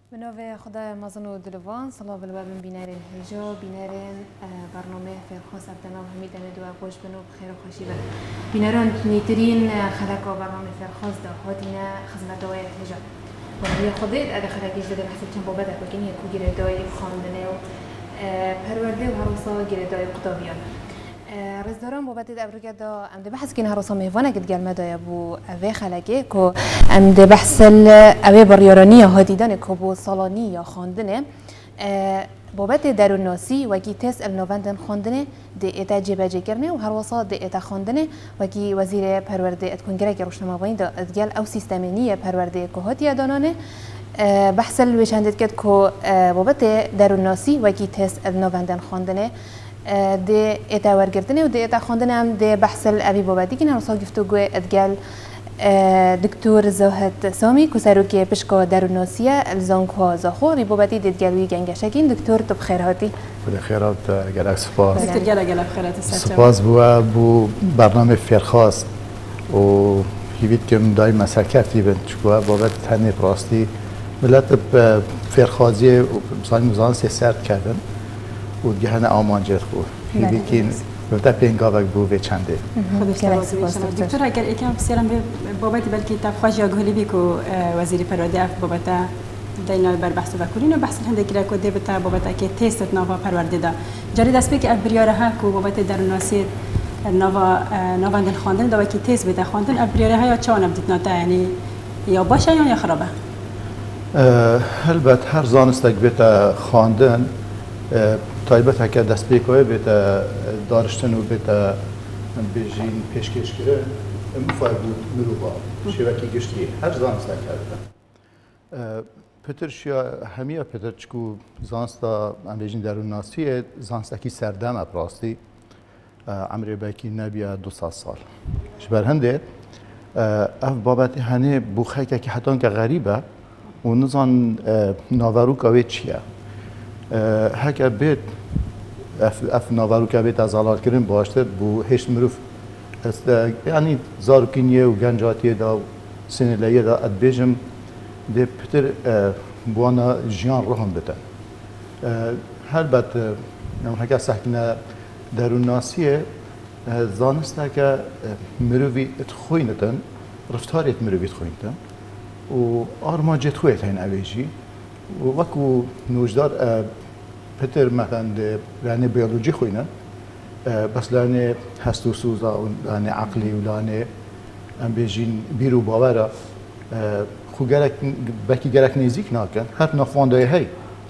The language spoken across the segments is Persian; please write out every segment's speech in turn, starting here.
بنوع خدای مازن و دلوان صلاة بالباب بینارین هجا بینارین برنامه فرخواس ابتنا و همید امید و خوش بنو بخیر و خوشی بن بیناران نیترین خلق و برنامه فرخواس دا هاتینا خدمت دوایت هجا و هی خودت اگه خلقیش داده بحثت چند بابت اکوکنی یکو گیره دای خاندنه و پرورده و هروسا گیره دای قطابیان رزداران بابت ابروگه دا ام ده بحث کن هروسا میوانه کد گل مدای بو اوه خلقه کو ام ده بحث اوه بریارانی هاتیدن کو بو سالانی یا خاندنه بابت دروناسی وکی تس النوندن خاندنه ده اتا جبهه کرنه و هروسا ده اتا خاندنه وکی وزیر پرورده اتکنگره که روشنمایی دا ادگل او سیستمینی پرورده کو هاتیه دانانه بحث الوشندت کد کو بابت دروناسی وکی تس النوندن خاندنه ده اتا ورگردنه و ده اتا خواندنه هم ده بحث الابی بابتی که نرسا گفتو گوه ادگل دکتور زاهد سامی کسروکی پشکا دروناسیه الزانکو زاخو ابی بابتی ددگلوی گنگشکین دکتور تو بخیر هاتی بخیر هات گلک سپاس دکتور گلک بخیرات سپاس بو برنامه فرخواست و هیوید که دای مسکرتی بند چکوه بابت تنه پراستی ملت فرخوازی مثلا مزان سرد کردن و دیگه هنه آمانجت خود هیوید که بوده پینگاوک بو به چنده دکتر اگر یکم بسیارم به بابتی بلکه تفخواج یا گهلی بی که وزیری پرورده اف بابت دینا بر بحث و کلین و بحث هنده گره که دیبتا بابت که تست نوا پرورده دا جاری دست بی که اف بریاره ها که بابت دروناسی نواندن خواندن دا وکی تست بده خواندن اف بریاره ها یا چه آنم دیت ناتا یعنی یا باشه یا خرابه؟ البته هر زانستک بیت خواندن تایبت هکر دست بیکوه بیت دارشتن و بیت بیجین پیشکش کرد مفاید بود مروبا شبکی گشتی هر زانستا کرده پتر شیا همیه پتر چکو زانستا ام بیجین درون ناسیه زانستا کی سردم اپراستی عمری باکی نبیه 200 سال شبر هنده اف بابت هنه بوخه که حتی که غریبه و نزان ناوروک اوه چیه هک بیت اف ناوروک بیت از حالات کردن باشتر بو هشت مروف یعنی زارکینیه و گنجاتیه دا و سنیلیه دا ادبیجم ده پتر بوانا جیان روحم بتن هلبت هک سحکنه درون ناسیه زانسته که مروفی اتخوینتن رفتاریت مروفی اتخوینتن و آرماجت خویت هین اویجی و وکو نوجدار پتر مثلا لانه بیولوژی خوینه بس لانه هستو سوزا و لانه عقلی و لانه ام بیجین بیرو باوره خو گرک بکی گرک نزیک ناکن هر نافوانده هی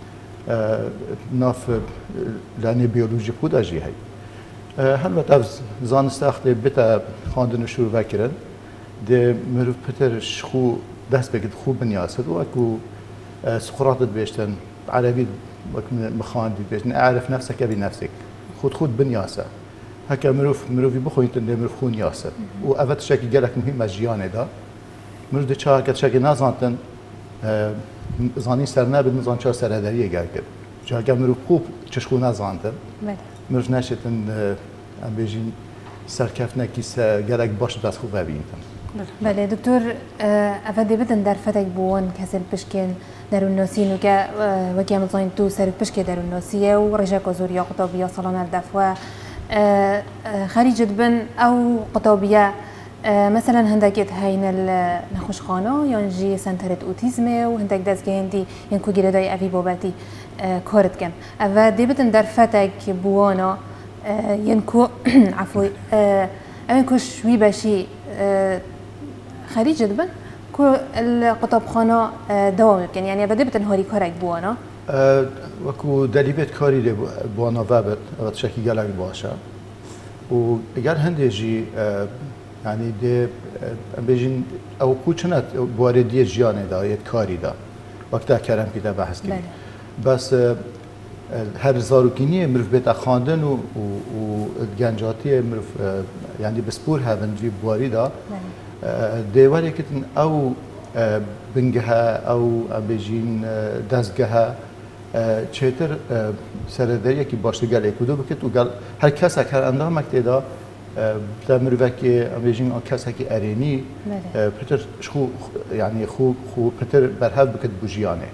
ناف لانه بیولوژی خود جی هی هلبت از زانست اخته بیت خواندن شروع وکرن ده مروف پترش خو دست بگید خوب بنیاسد و اکو سقراط بيشتن عربي مخاندي بيشتن اعرف نفسك بنفسك خود بنياسه هكا مروفي بخوين تن مروف خون ياسه وافت شكل جالك مهم جيانه دا مروف دي شاكت شكل نازانتن زاني سرنا بالنظام شا سرداريه جاكت جاكا مروف خوب تشخو نازانتن مروف نشتن ام بيجين سركفنا كيس جالك باش بس خوب ببينتن بله دکتر افادی بدن در فتک بوان کسل پشکن درون ناسی نوکه وکی مزاین تو سر پشک درون ناسیه و رجع کزوریا قطابیه سالانه دفعه خارج بن او قطابیه مثلا هندکت هین النخوشخانه یا جی سنترت اوتیزمه و هندک دست گهندی ینکو گیره دای اوی بابتی کارت کم افادی بدن در فتک بوانا ینکو عفوی ینکو شوی باشی خارج بن كو القطابخانه دوام يمكن يعني بدي بتنهاري كارك بوانا وكو دليبت كاري بوانا وابد اوت شكي جالك باشا و اگر هندجي يعني دي بيجين او كوچنت بواردي جيانه دا يت كاري دا وقتا كرم كده بحث كده بس هر زاروكيني مرف بيت خواندن و گنجاتي مرف يعني بسپور هفن في بواري دا دیواری کتن او بنگها او بيجين دزگها چهتر سردریه کی باشته گله کدو بکت و گل هر کس هر اندام مکتدا در مروکی بيجين کس کی ارینی پتر شو يعني خو پتر برهب بکت بوجیانه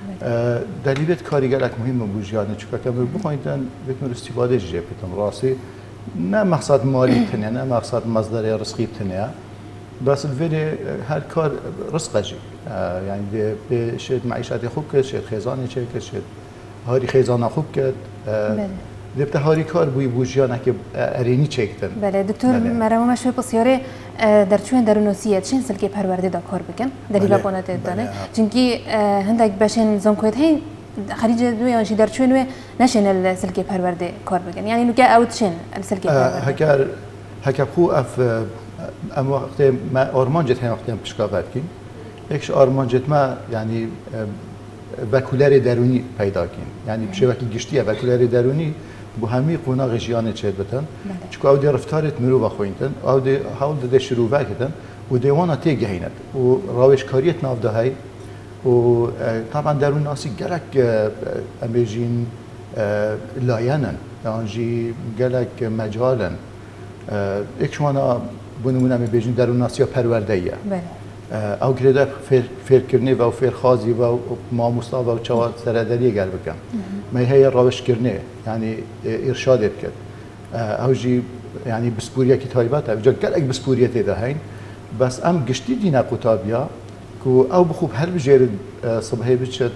دلیلت کاری گلک مهم بوجیانه چون که مر بخوایدن بکن استفاده جه پیتم راستی نه مقصد مالی تنیا نه مقصد مصدر رزقی تنیا بس الفيديو هالكار رزقه جي يعني بشيت معيشات خوب كد شيت خزانه چه كد شيت هاري خزانه خوب كد دبته هاري کار بوی بوجیانه که ارینی چکتن. بله دکتر مرام ما شوی بسیاره در چون درونوسیه چین سلکی پرورده دا کار بکن دلیل بانات دانه چونکی هندک باشن زنکویت هی خارج دوی آنچه در چون و نشن السلکی پرورده کار بکن یعنی نوکه اوت شن السلکی پرورده. هکر خو اف ام وقت ما آرمان جت هم وقتی هم پشکافت کن یکش آرمان جت ما یعنی وکولار درونی پیدا کن یعنی بشه وقتی گشتیه وکولار درونی بو همی قونا غجیانه چید بتن چون او دی رفتارت مرو بخویندن او دی حال ده شروع وکدن و دیوانا تیگه هیند و روش کاریت ناف ده های و طبعا درون ناسی گلک امیجین لاینن یعنی گلک مجالن اکشوانا بونمونه می بیجین درون ناسی پرورده ایه او گرده فیرکرنی و فیرخازی و ماموستا و چواد سردریه گل بکن می هی روش کرنه یعنی ارشادت کرد او جی یعنی بسپوریه کی طایبات او جا گلک بسپوریه تیده هین بس ام گشتی دینا قطابیا کو او بخوب هر بجرد صبحی بچد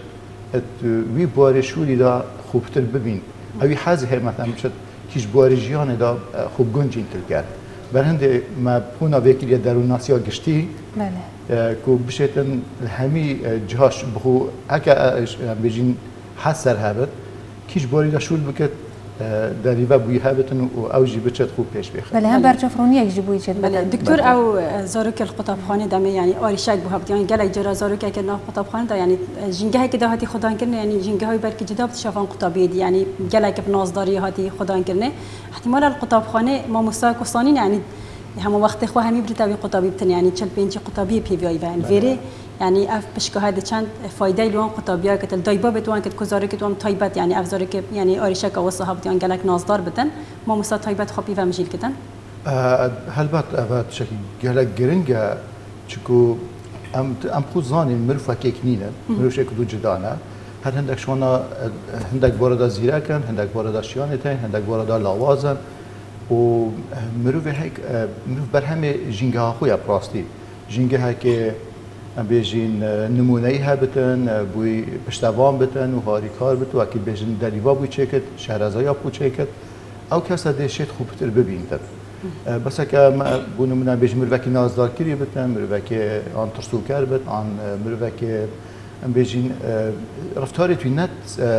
وی بواری شوری دا خوبتر ببین اوی حازی هی مثلا بچد کیش بواری جیانه دا خوب گنجین تر کرد برهنده ما بونا وکیلی درون ناسیا گشتی کو بشتن همی جهاش بخو اگه بجین حسر هبت کیش باری دا شول بکت دریبه بوی هبتن و اوجی بچت خوب پیش بخیر. بله هم برچفرونی یک جبوی چد. بله دکتر او زاروک القطابخانه دمی یعنی آریشک بو هبت یعنی گله جرا زاروک که ناف قطابخانه دا یعنی جنگه که دهاتی خدان کرنه یعنی جنگه های برکی جدا بتشافان قطابی دی یعنی گله که نازداری هاتی خدان کرنه احتمال القطابخانه ما مستقصانین یعنی هم وقت خو همی برتابی قطابی بتن یعنی چل پنج قطابی پی وی آی و ویری یعنی اف بشکه هده چند فایده لوان قطابیا که تل دایبا بتوان که گزاره که توام تایبت یعنی افزاره که یعنی آریشک و صاحب دیان گلک نازدار بتن ما مسا تایبت خوبی و مجیل کتن هلبت افت شکی گلک گرنگه چکو ام خود زانی مروفه کیکنینه مروفه کدو جدانه هر هندک شوانا هندک باردا زیره کن هندک باردا شیانه تین هندک باردا لاوازن و مروفه هیک مروف بر همه جنگه ها خویا پراستی جنگه ها که بیشین نمونه‌ای هبتن بوی پشتوان بتن و هاری کار بتو اکی بیشین دلیوا بوی چکت شهرزایا بو چکت او کسا دیشت خوبتر ببیندن بس که بو نمونه بیشین مروکی نازدار کری بتن مروکی آن ترسوکر بت آن مروکی بیشین رفتاری توی نت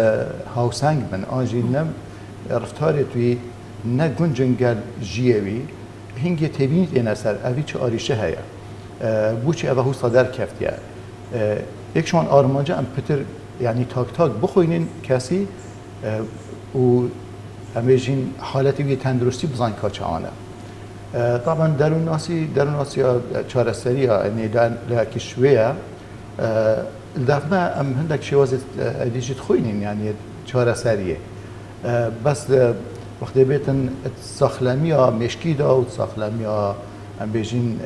هاوسنگ من آنجی نم رفتاری توی نه گنجنگل جیوی هنگی تبینید این اثر اوی چه آریشه هیا بوچی اوه هو صدر کفتیه یکشون آرمانجا ام پتر یعنی تاک تاک بخوینین کسی و امیجین حالتی وی تندرستی بزن کاچه آنه طبعا درون ناسی چارستری یعنی لکی شویه الدفنه ام هندک شوازه دیجیت خوینین یعنی چارستریه بس وقتی بیتن ساخلمی ها مشکی دا و ساخلمی ها ام بیشین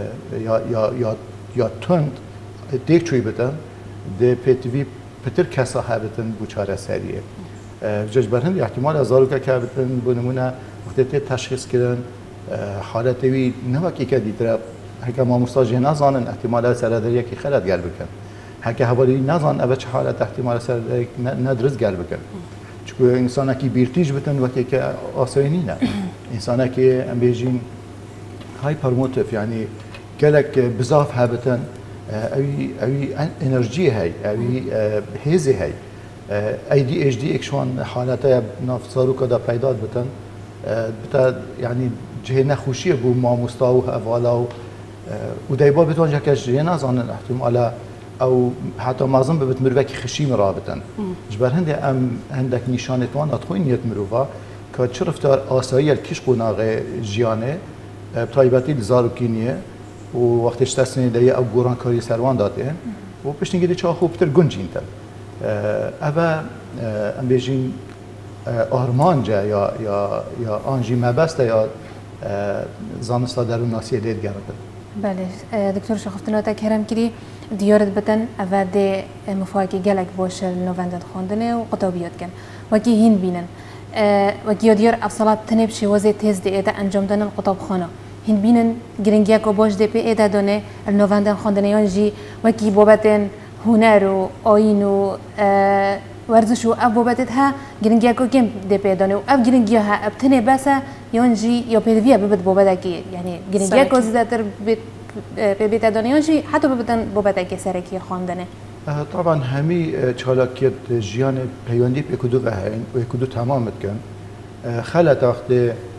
یا تند دیگ چوی بتن ده پیتوی پتر کسا هبتن بو چاره سریه جج برهند احتمال ازارو که بتن بو نمونه وقتی تشخیص کردن حالتوی نوکی که دیتره هکه ما مستاجه نزانن احتمال سردریه که خلط گل بکن هکه حوالی نزان اوه چه حالت احتمال سردریه ندرز گل بکن چون انسان که بیرتیج بتن وقتی که آسانی نه انسان که ام بیشین هايبرموتيف يعني قالك بزاف هابتن اوي انرجي هاي اوي هيزي هاي اي دي اتش دي اكشوان حالتها ناف صاروكا دا پیداد بتن بتا يعني جهه نخوشيه بو ما مستاو افوالا و دايبا بتوان جاك جهه نازانن احتمال او حتى مازن ببت مروكي خشي مرابطن جبر هندي ام عندك نشانتوان اتخوين نيت مروفا كتشرفتار اسايل كيش قناغه جيانه بطایبتی زاروکینیه و وقتش تسنی دیگه او گوران کاری سروان داده و پشت نگیری چه خوبتر گنجین تر اوه ام بیشین آرمانجا یا آنجی مبسته یا زانستا درون ناسیه دید گرده بله دکتر شخفتنا تا کرم کری دیارت بتن اوده مفاکی گلک باشه نوندن خواندنه و قطابیات کن وکی هین بینن وکی دیار افصالات تنب شوازه تیز ده ایده انجام دادن قطاب خانه هین بینن گرنگیا کو باش ده پی ایده دانه نوندن خواندنیان جی وکی بابتن هنر و آیین و ورزش و اب بابتت ها گرنگیا کو کم ده پی دانه و اب گرنگیا ها اب تنه بسه یان جی یا پیدویا ببد بابت کی یعنی گرنگیا کو زیادتر ببیت دانیان جی حتی ببدن بابت کی سرکی خواندنه طبعا همی چالاکیت جیان پیوندی به کدو بهین و کدو تمام کن خلت وقت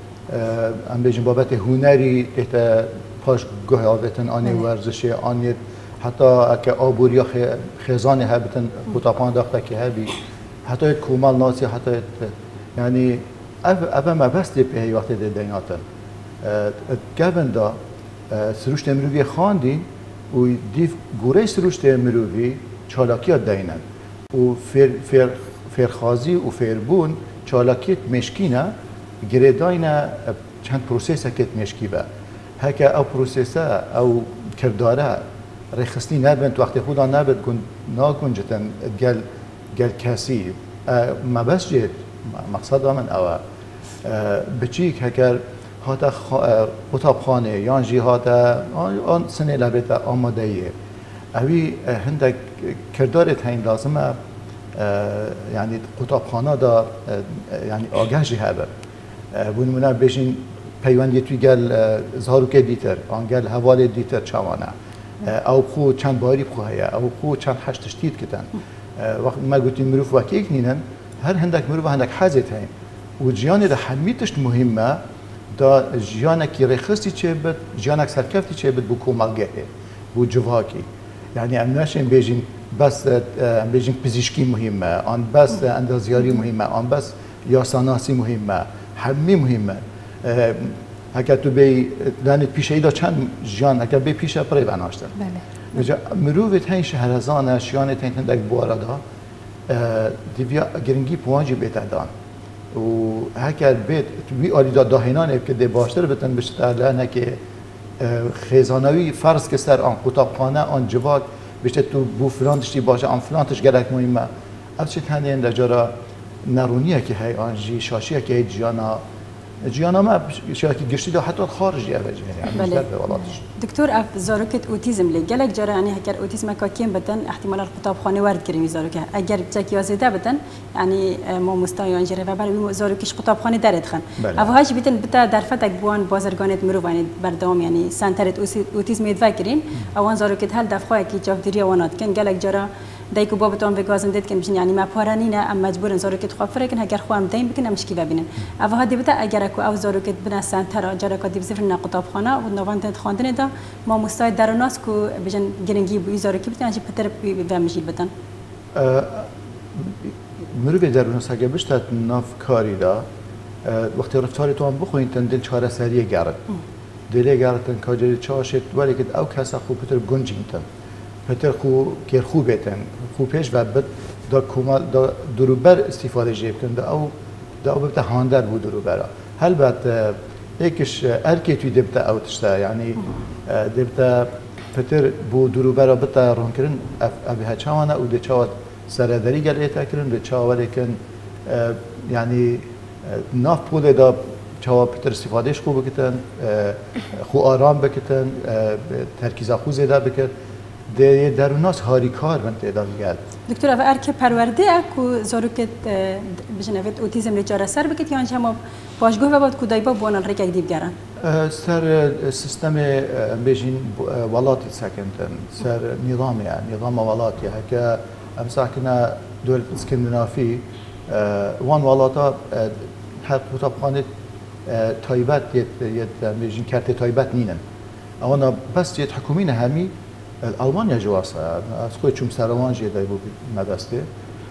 ام بیشتر بابت هنری ات پاش گوه آوتن آنی ورزشی آنی حتی که آبوریا خزانه ها بتن قطعان داخته که هبی حتی کومال ناسی حتی یعنی اول ما بس دی به وقت دنیاتن گفتن دا سروش تمروی خواندی و دیف گوره سروش تمروی چالاکیات دینن و فرخازی و فربون چالاکیت مشکینه گرداینا چند پروسس کت مشکی با هکا او پروسس او کرداره رخصتی نبند وقتی خدا نبند کن ناکنجتن گل کسی ما بس جد مقصد من او بچیک هکر هاتا قطابخانه یانجی هاتا آن سنه لبیت آمادهیه اوی هندک کردارت هین لازمه یعنی قطابخانه دا یعنی آگهی هبه بونمونه بشین پیوندی توی گل زهروکه دیتر آن گل حوال دیتر چوانه او خو چند باری خو هیا او خو چند هشتش تیت کتن وقت ما گفتیم مروف وکی نینن هر هندک مروف هندک حزت هین و جیان ده حمیتش مهمه دا جیانکی رخصتی چه بد جیانک سرکفتی چه بد بو کومالگه بو جواکی یعنی ام نشیم بیجین بس بیجین پزشکی مهمه آن بس اندازیاری مهمه آن بس یاساناسی مهمه همه مهمه اگر تو بی لانت پیش ایدا چند جیان اگر بی پیش پری بناشتن بله مروفت هین شهرزان اشیانت هین تندک بواردا دیویا گرنگی پوانجی بیتدان و هکر بیت توی آلیدا داهینانه که دی باشتر بتن بشتر لانه که خزانوی فرض که سر آن قطابخانه آن جواد بشته تو بو فلان تشتی باشه آن فلان تش گرک مهمه افچه تنده این دجارا نرونیه که هی آن جی شاشیه که هی جیانا ما شاکی گشتی دا حتی خارجی اوجه یعنی بله. دکتر اف زاروکت اوتیزم لی گلک جرا یعنی هکر اوتیزم کا کیم بدن احتمال قطابخانه ورد کردیم زاروکه اگر چک یازده بدن یعنی ما مستایان جره و برای زاروکش قطابخانه درد خن اوهاش بیتن بتا درفتک بوان بازرگانت مروانی بردام یعنی سنترت اوتیزم ادوکرین اوان زاروکت هل دفعه کی جافدری وانات کن گلک جرا دایکو بابتون وگازن دید کن یعنی ما پارانینه ام مجبورن زاروکت خوافره کن هگر خوام دایم بکن مشکی ببینن اوها دی بتا اگر کو او زاروکت بنا سنتر جرا کدی بزفر نا قطابخانه و نوانت خواندن دا ما مستعد در ناس کو بجن گرنگی بو زاروکی بتن چه پتر به مشید بتن مرو به در ناس اگه بشت ناف کاری دا وقتی رفتاری تو هم بخوین تن دل چهار سریه گرد دل گردن کاجری چاشت ولی که او کسا خوب پتر گنجین تن پتر خو کیر خوب بیتن خوب پیش و بد دا کمال دا دروبر استفاده جیب کن دا او ببته هاندر بود دروبرا هل بعد یکیش ارکی توی دبته اوتشتا یعنی دبته پتر بو دروبرا بته رون کرن ابیها چاوانه او ده چاوات سرداری گل ایتا کرن ده چاوه کن یعنی ناف پوله دا چاوا پتر استفادهش خوب بکتن خو آرام بکتن ترکیز خو زیده بکت ده در ناس هاری کار من تعداد گرد دکتر اول ارک پرورده اکو زاروکت بجنوید اوتیزم لجاره سر بکت یا انجا ما باشگاه و بعد کودای با بوان الرک اگدیب گرن سر سیستم بیشین ولاتی سکنتن سر نظام ولاتی هکه امساکنا دولت اسکندنافی وان ولاتا هر قطابخانه تایبت یه بیشین کرت تایبت نینن اما بس یه حکومین همی آلمانیا جواسه از کوی چوم سروان جیده بود مدرسه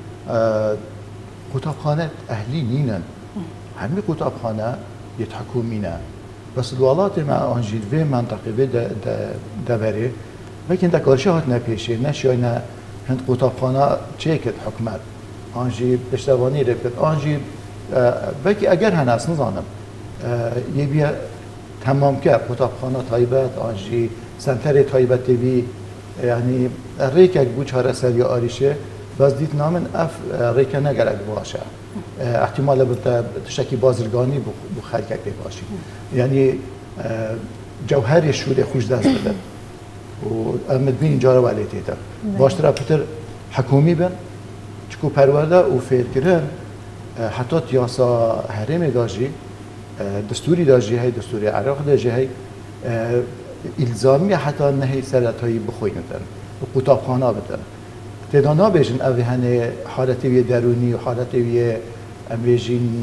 قطابخانه اهلی نینن همین قطابخانه یتحکمینه بس الولات ما آنجید و منطقه و دبره ولی دکارشه هات نپیشه نشیای نه هند قطابخانه چه کت حکمت آنجی پشتوانی رفت آنجی ولی اگر هناس نزانم یه بیا تمام که قطابخانه تایبت آنجی سنتر تایبت بی یعنی ریکک بود چهار سری آریشه باز دیت نامن اف ریک نگرک باشه احتمال بوده تشکی بازرگانی بخیر که باشی یعنی جوهر شور خوش دست بده و مدبین اینجا رو ولی تیتا باشتر پتر حکومی بن چکو پرورده و فیر کرن حتی تیاسا حرم داجی دستوری داجی های دستوری عراق داجی های الزامی حتی نهی سرطایی بخوینتن و قطابخانه بتن تدانا بیشن اوی هنه حالتی درونی و حالتی بیشین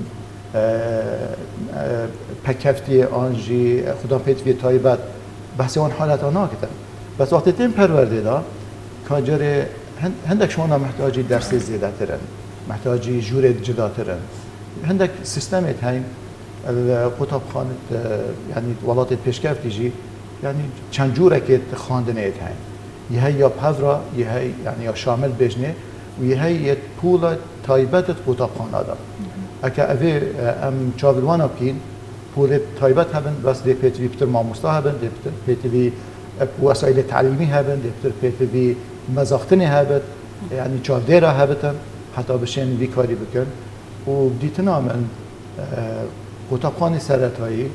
پکفتی آنجی خدا پیت وی تایبت بحث اون حالت آنها کتن بس وقتی تیم پرورده دا کاجر هندک شما محتاجی درس زیاده ترن محتاجی جور جدا ترن هندک سیستمت هایم قطابخانه یعنی ولات پیشکفتی جی یعنی چند جوره که خواندنه هایم یه یا پذرا یه یعنی یا شامل بجنه و یه پول تایبت قطابخانه دار. اگه اوی ام چاولوانا بکین پول تایبت هبن بس دی پیتوی پتر ماموستا هبن دی پیتوی وسایل تعلیمی هبن دی پیتوی مزاختنی هبن یعنی چاودیرا هبتن حتی بشین وی کاری بکن و دیتنا من قطابخانه سرطایی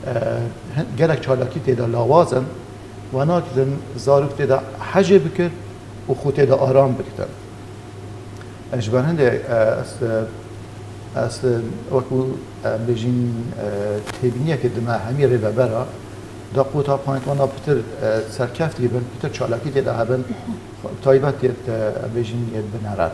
گرک چالاکی تیدا لاوازن و ناکدن زاروک تیدا حجه بکر و خود تیدا آرام بکتن اجبار هنده از وقتی بجین تبینیه که دم همی ریبرا دا قطابخانه وانا پتر سرکفتی بن پتر چالاکی تیدا هبن تایبت تید بجین ید بنارد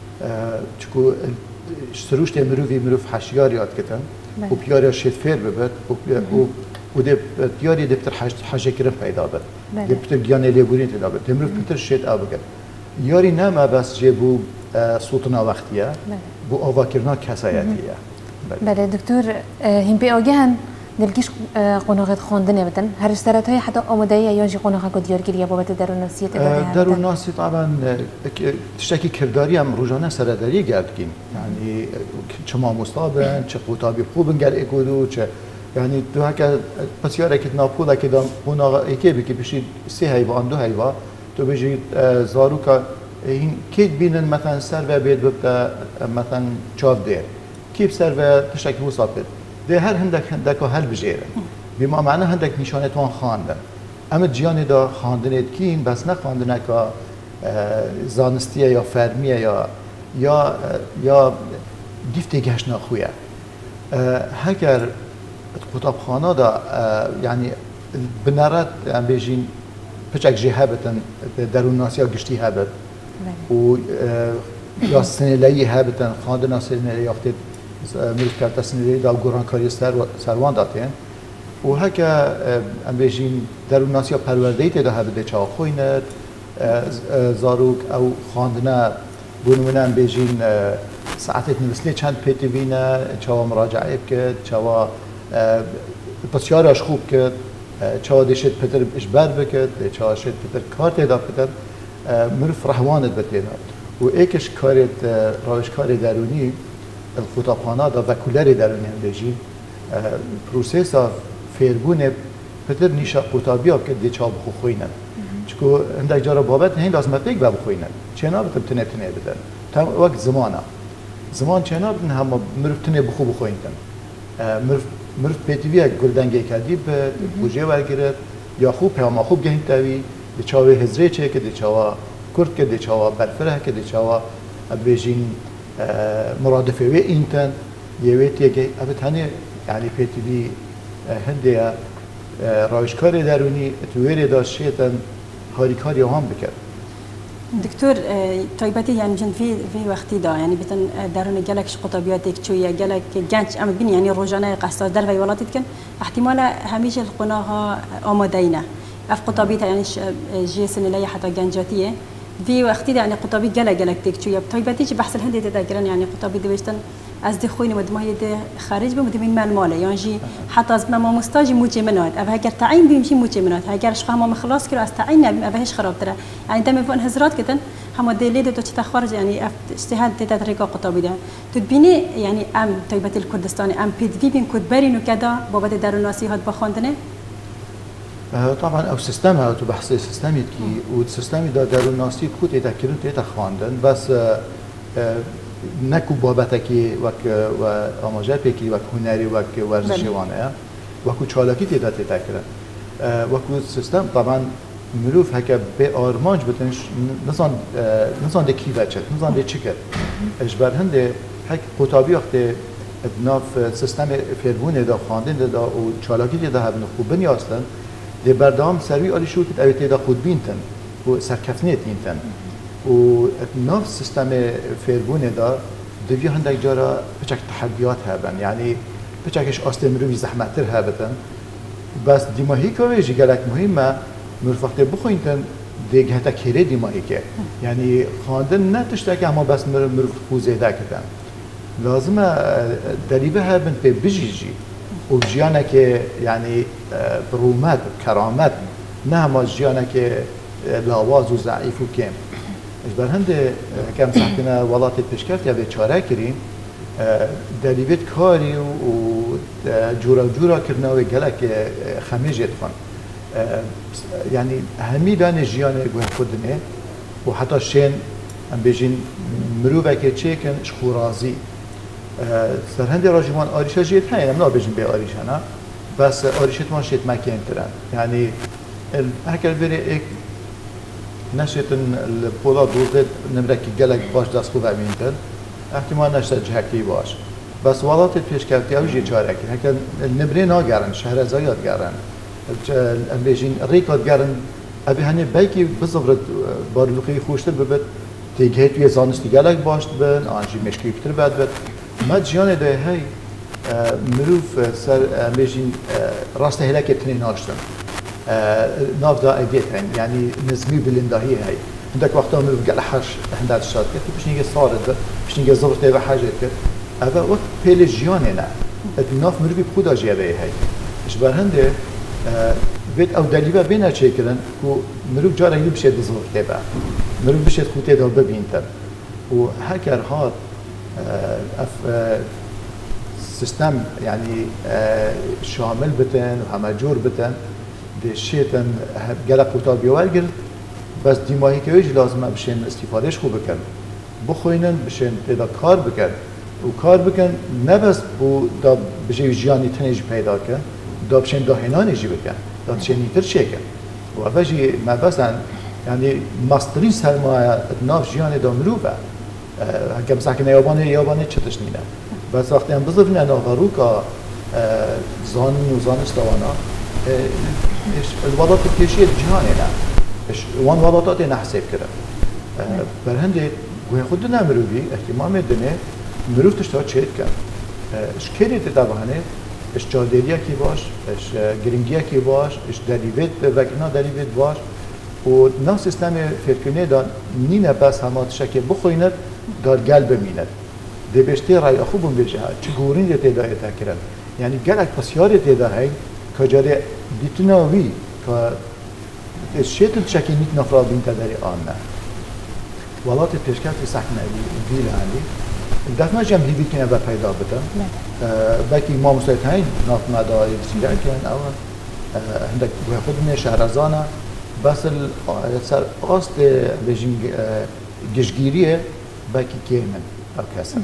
چکو سروش مروف حشیار یاد کتن و پیاری شد فیر ببد و ده پیاری ده پتر حجه کرن پیدا بد ده پتر گیانه لیبورین تیدا بد مروف پتر شد آب بگن یاری نما بس جه بو سلطنا وقتیه بو آوا کرنا کسایتیه بله دکتر هم پی آگهن دلکیش قناقت خواندنه بتن هر اشتراطهای حتی آماده‌ای یا جی قناقت کو دیار کلیه بابت دروناسیت دروناسی طبعا تشکی کرداری هم روزانه سرداری گردگیم یعنی چه ماموستابن چه قطابی خوبن گر اکودو چه یعنی دو هک بسیار که ناپولا که دام قناق یکی بکی بشید سه حیوان دو حیوان تو بجید زاروکا این کید بینن مثلا سر و بید ببتا مثلا چاو دیر کیف سر و تشکی مصابت ده هر هندک هل بجیرن بما معنی هندک نشانه توان خواندن اما جیانی دا خواندنت کین بس نه خواندنه که زانستیه یا فرمیه یا دیفتی گشت نخویه هگر قطابخانه دا یعنی بنرد بیجین پچک جی هبتن درون ناسی ها گشتی هبت و یا سنیلایی هبتن خواندن سنیلایی اختید ملک کرده سنیلایی دا گرانکاری سروان داتین و هکه ام بیجین درون ناسی ها پروردهی تیدا هبته چا خویند زاروک او خواندنه بونمونه ام بیجین ساعتت نوسلی چند پیتی بینه چا مراجعه بکد چا بسیارش خوب کد چا دیشت پتر اشبار بکد چا شد پتر کار تیدا پتر مرف رحوانت بتیدا و ایکش کارت روش کار درونی الخطابخانه دا وکولر درونی هم بیجین پروسیسا فیربونه پتر نیشا قطابی ها بکد دی چا بخو خوینن چکو هندک جارا بابت هند لازم پیک بخوینن چنا بتم تنه بدن تا وقت زمان چنا بدن هم مرف تنه بخوینن مرف پیتویه گلدنگی کردی به بوجه ورگرد یا خوب پیام خوب گهین تاوی دی چاوی هزره چه که دی چاوا کرد که دی چاوا برفره که دی چاوا بیجین مرادفه وی اینتن یه ویتیه که ابتانی یعنی پیتوی هنده روشکار درونی تویری داشت شیطن هاریکاری هم بکرد دکتر طایبتی یعنی جن في وقتی دا یعنی بتن درون گلکش قطبیات یک چویه گلک گنج اما بین یعنی روزانه قصد در و ولاتت کن احتمال همیشه القناها آمادهینه اف قطبیت یعنی جی سنلی حتی گنجاتیه في وقتی دا یعنی قطبی گلک تک چویه طایبتی چه بحث الهندی تدگرن یعنی قطبی دویشتن از دخوینه ودمای ده خارج به مدمین مال ماله یعنی حتی از ما مستاجی موچه منات اوه اگر تعیین بیمشی موچه منات اگر شخص ما خلاص کرد از تعیین نبیم اوهش خراب تره یعنی دم فون هزرات کتن هم دلیل تو چه خارج یعنی اجتهاد تطریق قطبی ده تبینی یعنی ام طیبت الکردستان ام پید بین کد برینو کدا بابت دروناسی هات بخوندنه طبعا او سیستم ها تو بحث سیستمی کی و سیستمی درون ناسی کو تیتا کردن تیتا خواندن بس نکو بابت کی و آماجه پیکی و هنری و ورزشی وانه و کو چالاکی تیتا کردن و کو سیستم طبعا مروف هکه به آرمانج بتنش نزان ده کی بچت نزان ده چی کرد اجبر هنده هک قطابی وقتی ناف سیستم فیربونه دا خواندن دا و چالاکی دا هبن خوب بنی اصلا ده بردام سروی آلی شو کت اویتی دا خود بینتن و سرکفنیت اینتن و ناف سیستم فیربونه دا دوی هندک جارا بچک تحدیات هبن یعنی بچکش اصلا مروفی زحمتر هبتن بس دیماهی که ویجی گلک مهمه مرفقت بخوینتن دیگه هتا کره دیماهی که یعنی خواندن نه تشتاک اما بس مرفق خوزه دا کردن لازمه دلیبه هبن پی بجیجی و جیانه که یعنی برومت کرامت نه همه جیانه که لاواز و ضعیف و کم اجبر هنده کم سحکنه ولات پیشکرد یا به چاره کریم دلیبت کاری و جورا کرنه و گلک خمیجت خون یعنی همی دانه جیانه گوه خودنه و حتی شین ام بیجین مروفه که چه کن شخورازی سرهنده راجمان آریشه جیت هایی نمنا بیجین به آریشه نه بس آریشت ما شیت مکین ترن یعنی هکر بری ایک نشیتن الپولا دوزد نمرکی گلک باش دست خوب امینتر احتمال نشته جهکی باش بس ولات پیش کردی اوجی چاره که هکر نبری ناگرن شهر زیاد گرن ام بیجین ریکات گرن ابی هنی بیکی بزرگ باروخی خوشتر ببد دیگه توی زانستی گلک باشد بن آنجی مشکی کتر بد ما جیانه ده هی مروف سر بیجین راست هلاک تنین ناشتن ناف دا ایدیت هن یعنی نظمی بلندهی هی هندک وقتا مروف گل حش هندک شاد کرد پیش نیگه صارد بد پیش نیگه زبط و حاجت کرد اما وقت پیل جیانه نه ناف مروفی بخودا جیبه هی اشبار هنده بيت او دليبه بينا شكلن و مروف جارا يبشد زور تبع مروف بشد خوته دا ببينتر و هكر هات اف سيستم يعني شامل بتن و همجور بتن دي شيتن قلق وطابي والقر بس ديماهي كويج لازم بشين استفادهش خوب بكن بخوينن بشين تدا كار بكن و كار بكن نبس بو دا بجي جياني تنج پیدا كن دا بشين دا هنانجي بكن دا تشينيتر شيكن و افجي ما بسن يعني ماسترين سرمایه ناف جياني دا مروفه هكذا ساكن ياباني چتشنينه بس وقتی هم بزرگنه ناغروکا زاني و زانستوانا الوضعات الكيشية جهاني لا وان وضعات نحسب كده برهنده گوه خود نمروفي احتمام دنه مروف تشتها چهت کن اش كيري تتابهنه اش جادريا كي باش اش گرنگيا كي باش اش دليوت وكنا دليوت باش و ناف سيستم فكرنه دا نينه بس همات شكل بخوينت دار قلب مينت ده بشتي رأي أخوبهم بجها چگورين ده تدا اتاكرن يعني قلق بسيار تدا هاي كجاري ديتناوي كالشيطن شكل نيت نفراد بين تداري آننا ولات التشكال في سحنة ديل عندي دفنا جمع هيدي كنا بپيدا بتن باكي ما مستيت هاي ناف مداري بسيرا كان أو عندك بخدمة شهرزانة بس سر قاست بجين گشگیریه باکی کیمن آکاسه.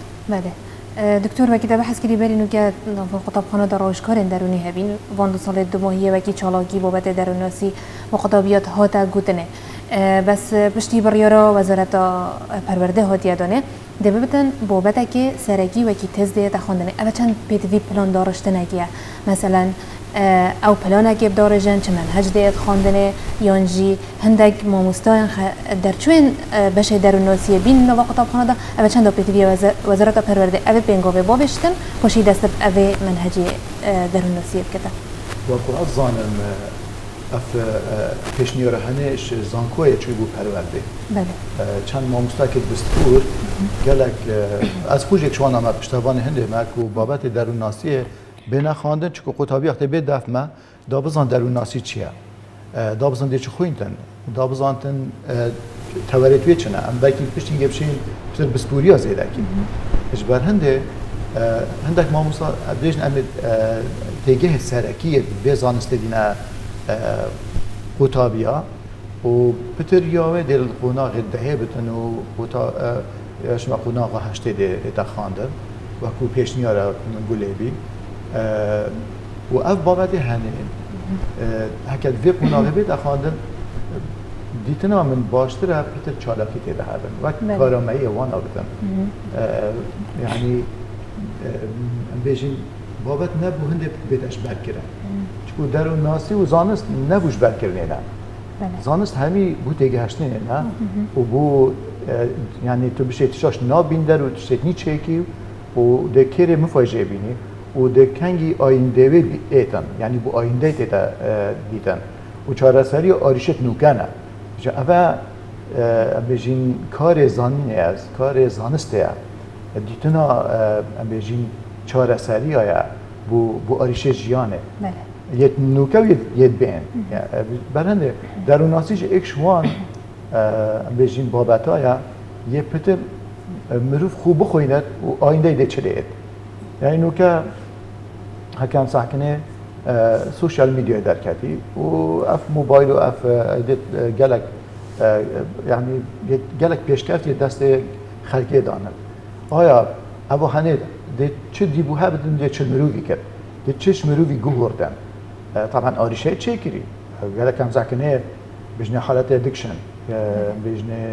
بله. دکتر وکی بحث کردی بری نوکه خطابخانه دراوشکار درونی هبین واندو سال دوماهیه وکی چالاکی بابت دروناسی مخاطبیات هاتا گوتنه بس پشتی بریارا وزارت پرورده هاتیه دانه ده ببتن بابت که سرگی وکی تز ده تخوندنه اول چند پیتوی پلان دارشتنه که مثلا او پلانه که بدارجن چه منهج دیت خواندنه یانجی هندک ماموستان در چون بشه دروناسی بین نو خطابخانه دا اول چند پیتوی وزارت پرورده اول بینگاوه بابشتن پشی دست اول منهجی دروناسی کده و قرآن زانم اف پیشنیاره هنش زانکوی چوی بو پرورده بله چند ماموستا که دستور گلک از پوجک شوان هم پشتوان هنده مرکو بابت دروناسیه بنا خواندن چون قطابی وقتی به دفمه دابزان دروناسی چیه دابزان دیچ خوینتن دابزانتن توریتوی چنه ام باکی پشتین گبشین پشتر بسپوریا زیده کی اجبار هندک ماموسا بیشن امید تیگه سرکیه به زانسته دینه قطابیا و بتر یاوه دل قناق دهه بتن و قطا شما قناق هشته ده خاندر و کو پیشنیار گلیبی و اف بابت هنه هکت وی قناق بید خاندن دیتنا من باشتر ها پیتر چالاکی تیده هردن و کارامایی وانا بتن یعنی بیشین بابت نبو هنده بیدش برکره چکو در اون ناسی و زانست نبوش برکرنه نه زانست همی بو تیگه هشتنه نه و بو یعنی تو بشه تشاش نابیندر و تشت نیچه کی و ده کره مفاجعه بینی و ده کنگی آینده وی ایتن یعنی بو آینده تیده دیتن و چارسری آریشت نوکنه جا اوه بیشین کار زانینه از کار زانسته دیتنا بیشین چارسری آیا بو آریشه جیانه یه نوکه و یه بین برنده در اون ناسیش اکشوان بیشین بابت آیا یه پتر مروف خوب بخویند و آینده ایده چلیت یعنی نوکه هکم سحکنه سوشال میدیا درکتی و اف موبایل و اف گلک یعنی گلک پیشکرد یه دست خلقی داند آیا ابو هنه ده چه دیبوها بدن ده چه مروفی کرد ده چش مروفی گوهردن طبعا آریشه چه کری گلک هم سحکنه بجنه حالت ادکشن بجنه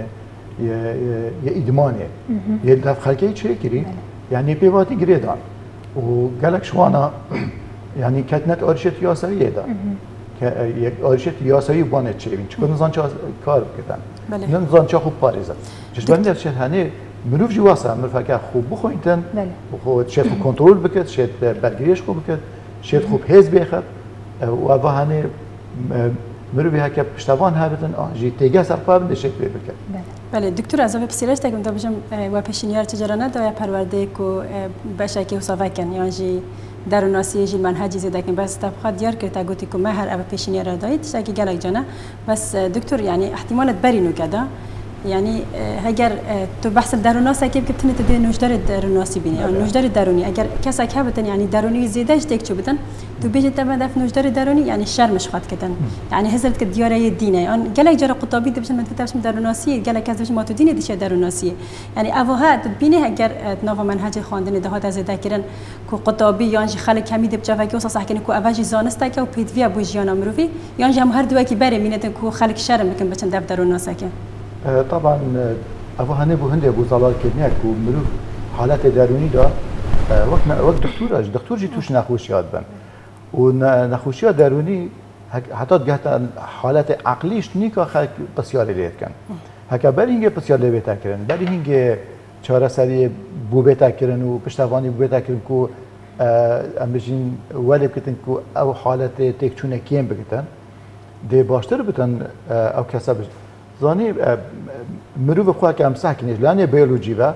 یه ادمانه یه دف خلقی چه کری یعنی پیواتی گریدان و گلک شوانا یعنی کتنت آرشت یاسایی دا که یک آرشت یاسایی بانه چه بین چون نزان چه کار بکن نزان چه خوب پاریزه چش بنده چه هنی مروف جواسه مروف که خوب بخوینتن خود شد خوب کنترل بکد شد برگریش خوب بکد شد خوب هز بیخد و اوه هنی مروفی ها که پشتوان ها بتن جی تیگه سرپا بنده شد بکد بله دکتر از اول پسیلش تکم تا بجم و پیشنیار چجرانه دایا پرورده کو بشکی حسابه کن یا جی در ناسی جیل منهجی زده کن بس تبخات دیار که تا گوتی که مهر اب پیشنیار دایید شکی گلک جانه بس دکتر يعني احتمالت برینو کده يعني اگر تو بحث دروناس که بتنی تدی نوشدار دروناسی بینی یا نوشدار درونی اگر کسی که بتن يعني درونی زیادش تک چو بتن تو بیجی تبع دف نوشدار درونی يعني شرمش خاط کدن يعني هزلت که دیاره دینه آن گلک جرا قطابی دبشن من تتبش دروناسی گلک از ما تو دینه دیش دروناسی يعني اوها بینه اگر ناو منهج خواندن دهات از ذکرن کو قطابی یا خلک کمی دب جوکی و صح کنه کو اواجی زانسته که و پیدوی ابو جیانا مروفی یا هم هر دوی که بره مینه کو خلک شرم بکن بچن دف دروناسه که طبعا ابو هنه بو هنده ابو زلال کردنیه که مروف حالت درونی دا وقت دکتور جی توش نخوشیات بن و نخوشیات درونی حتی گهت حالت عقلیش نیکا خلق بسیاری لید کن هکا بر اینگه بسیاری بیتا کرن بر اینگه چاره سری بو بیتا کرن و پشتوانی بو بیتا کرن که ام بجین ولی بکتن که او حالت تکچونه کیم بکتن ده باشتر بتن او کسا بجن زانی مروف بخواه که امسح کنیش لانه بیولوژی و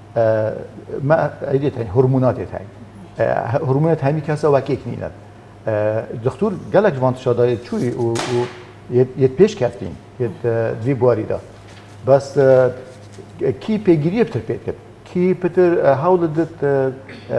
ما ایدیت هایی هرمونات هایی هرمونات همی کسا وکی کنیند دکتور گلک وانت شده چوی و یه پیش کفتین یه دوی باری دا بس کی پیگیری بتر پید کرد کی پتر حول دت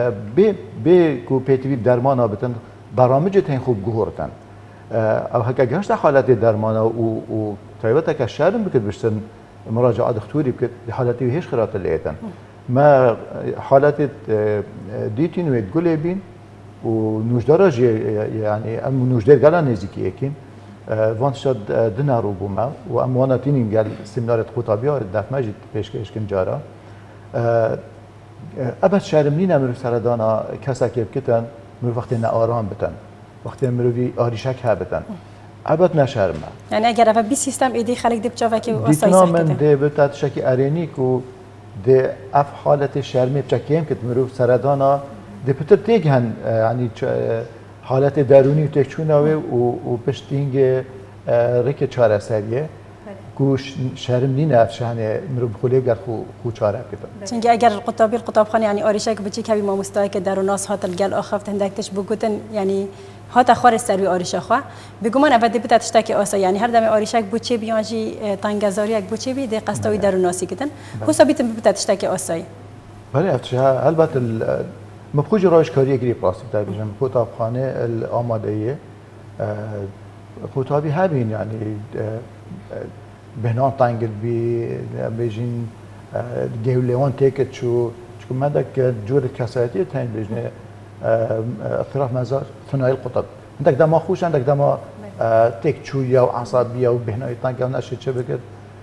به کو پیتوی درمان آبتن برامج تین خوب گوهرتن او هکا گشت حالت درمان و طيبتها كشارم بكت بشتن مراجعة دكتوري بكت حالتي هيش خرات اللي ايتن ما حالات ديتين ويتقولي بين ونوجدارج يعني ام نوجدار قال نزيكي اكين وانشاد دينارو بوما وام وانا تينين قال سيمينار قطابيه داف ماجد بيشكش كن جارا ابد شارمنين امر سردانا كسا كيف كتن من وقت آرام بتن وقت مروی آریشک ها بتن البته نشرمه یعنی اگر اول بی سیستم ایدی خلق دب جاوا که واسای سر من ده بتات شکی ارینی کو ده اف حالت شرمی بچکیم که مروف سردانا ده پتر تیگ هن یعنی حالت درونی تکچونه و پشتینگ ریک چاره سریه گوش شرم نی نفشانه مروف خلی گر خو چاره کتن چنگه اگر القطاب خان يعني آریشک بچی که ما مستای که دروناس هات الگل آخفت هندکتش بگوتن يعني هات خار سروی آریشه خوا بگمان اول دیپت اشتاکی آسا یعنی هر دم آریشک بچه بیانجی تنگزاری یک بچه بی ده قصدی دروناسی کتن حسابیت بیپت اشتاکی آسایی بله افتشها البته مبخوج راش کاری گری پلاستیک در بیشتر قطابخانه الآمادهیه قطابی هبین یعنی بهنام تنگل بیجین گیولیوان تیکت چو مدك جور الكاساتي تاين بجنة اضطراب مزاج ثنائي القطب عندك دما خوش عندك دما تيك شوية وعصبية وبهنا يطنق أو نشيد شبكة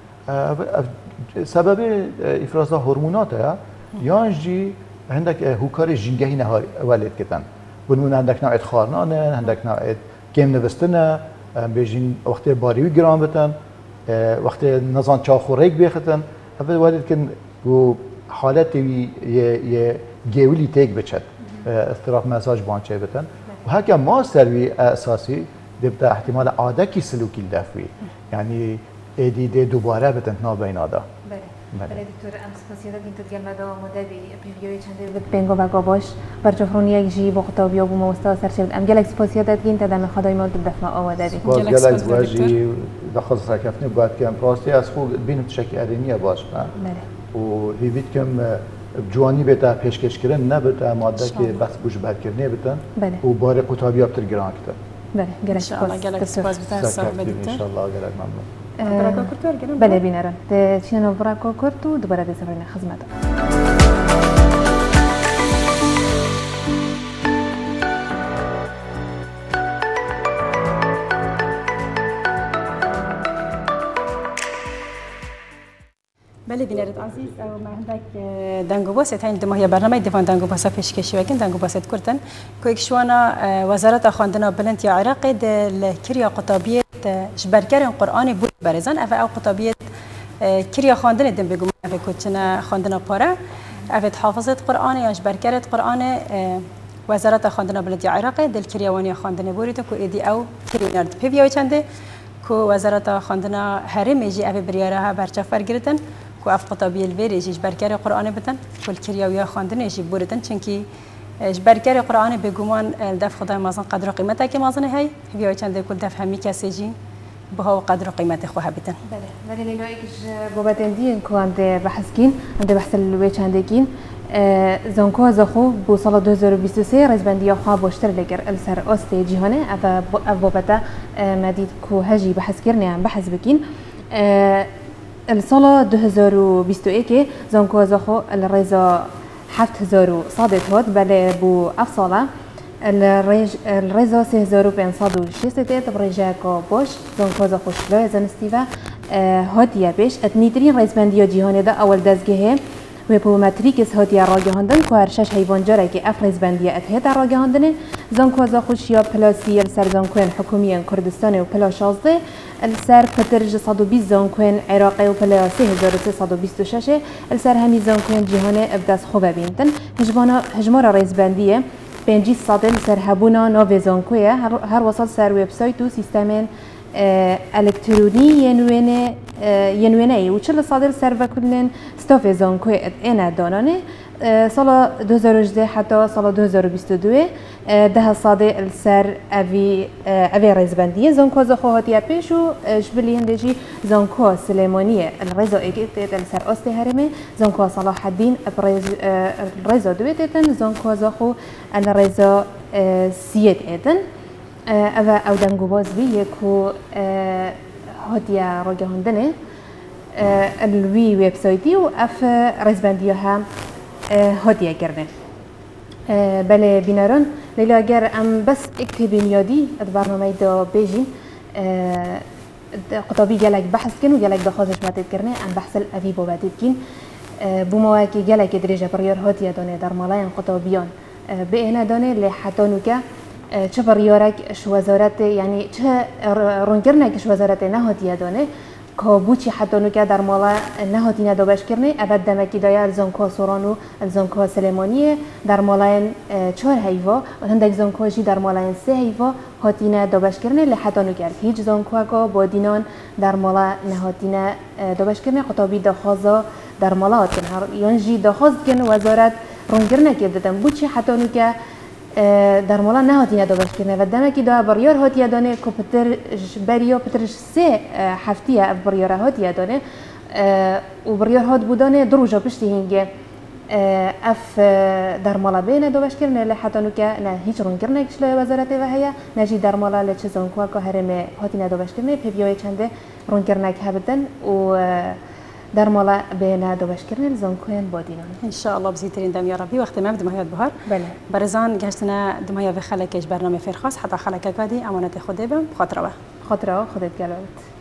سبب إفراز هرمونات يانجي عندك هوكاري جنجهي نهار ولد كتن بنمون عندك نوع خارنانه عندك نوع كيم نوستنه بيجين وقت باريوي جرام بتن وقت نظام چاخوريك بيختن هذا ولد كن حالتی یه گیولی تیک بچد اضطراب مزاج بانچه بتن و هکه ما سروی اساسی دبتا احتمال عاده کی سلوکی دفوی یعنی ایدیده دوباره بتن نابین آده بله دکتر ام سپاسیادا که تو گلمه دا مدبی پیویوی چنده بود بینگو و گاباش برچفرونی یک جی بقطابی و بوموستا سرچه بود ام گلک سپاسیادا که این تدام خدای ما دفمه آواده بی سپاس گلک واجی دخل سرکفنی باید که امپراستی از خوب بینم تشکی ارینیه باش بله و هیوید کم جوانی بتا پیشکش کردن نه بتا ماده که بس بوش بر کردنه بتن و بار قطابی ابتر گران کتن بله گلک سپاس بتا صاحب دکتر ان شاء الله گلک ممنون بله بینران چینو براکو کرد دوباره بسرین خدمت بله بینرد عزیز و ما عندك دنگو باست هاي دم هي برنامج دفان دنگو باست پیشکشی وکن دنگو باست کردن که اکشوانا وزارت خواندن بلند یا عراق دل کریا قطابیت جبرکر قرآنی بود برزن اف او قطابیت کریا خواندن دم بگم اف کوچنا خواندن پاره اف حافظت قرآن یا جبرکر قرآن وزارت خواندن بلند یا عراق دل کریاوانی خواندن بوریت کو ایدی او کرینارد پیوی چنده کو وزارت خواندن هرم میجی اف بریارها برچفر گرتن کو اف قطابی الویری جبرکر قرآن بتن کل کریاویا خواندن یجی بوریتن چونکی جبرکر قرآن بگومان دف خدای مازن قدر و قیمته که مازن هی هیوی چنده کل دف همی کسی جی بها قدر و قیمت خواه بتن. بله ولی لیلا ایکش بابتن دین که عند بحث کین عند بحث الوی چنده کین زنکو زخو بو سال 2023 رزبندی خواه باشتر لگر السر است جهانه اف بابتا مدید که هجی بحث کرنه بحث بکین السال 2021 زنکو زخو الرزا 7000 صادت هات بله بو افصاله الرزا 3560 برجع كابوش زنکو زخو شلو زنستیوا هاتیا پیش اتنیترین رزبندی جهانی دا اول دزگه و پومتریکس هاتیا راگهاندن که هر شش حیوان جاره که اف رزبندی اتهت راگهاندنه زنکو زخو شیا پلاسی السر زنکوین حکومی کردستان و پلا 16 السر پترج 120 زنکوین عراقی و پلا 3326 السر همی زنکوین جهانی ابداس خوبه بینتن هجمارا رزبندیه 500 السر هبونا ناو زنکویه هر وصل سر وبسایت و سیستم الکترونی ینوینه ای و 40 صادر سر وکلن استاف زنکوی اینا دانانه سال 2018 حتی سال 2022 ده صادر السر اوی رزبندیه زنکو زخو هاتیه پیش و جبلی هندجی زنکو سلیمانیه الرزا اگیت السر آسته هرمه زنکو صلاح الدین الرزا دویتتن زنکو زخو الرزا سیت ایتن او دنگو باز بیه که هاتیه راگهاندنه الوی ویبسایتی و اف رزبندیه هم هاتیه کرده بله بیناران لیلا اگر ام بس اکتبین یادی برنامه دا بیجین قطابی گلک بحث کن و گلک دخوازش ماتید کرنه ام بحث الافی بابتید کن بومواکی گلک دریجه بریار هاتیه دانه در مالاین قطابیان به اینا دانه لحتانو که چه بریارک شوازارت یعنی چه رونگرنک شوازارت نهاتیه دانه کابوچی حتی نوکه در مالا نهاتی ندابش کرنه ابد دمکی دایا الزنکو سورانو الزنکو سلیمانیه در مالاین 4 حیوا و هندک زنکوشی در مالاین 3 حیوا هاتی ندابش کرنه لحتی نوکه هیچ زنکو که با دینان در مالا نهاتی ندابش کرنه قطابی دخوازا در مالا هاتن یانجی دخواست کن وزارت رونگرنک دادن بوچی حتی نوکه در مولا نهاتی نداشت کنه و دمکی دا بریار هاتی دانه که بریا پترش 3 هفتیه بریار هاتی دانه و بریار هات بودانه دروجا پشتی هنگه اف درمالا بین دو بشکرن لحظه نو که نه هیچ رون کرنه کشل وزارت و هیا نجی درمالا لچ زنکوا که هرم هاتی نه دو بشکرنه پیوی چنده رون کرنه که هبدن و درمالا بین دو بشکرن زنکوین بادینان ان شاء الله بزيترين دم يا ربي وقت ما بدم هيات بهار بله برزان جهشتنا دم هيا في خلكش برنامج فرخاص حتى خلك قادي امانه خدي بم خاطره خاطره خودت گلوت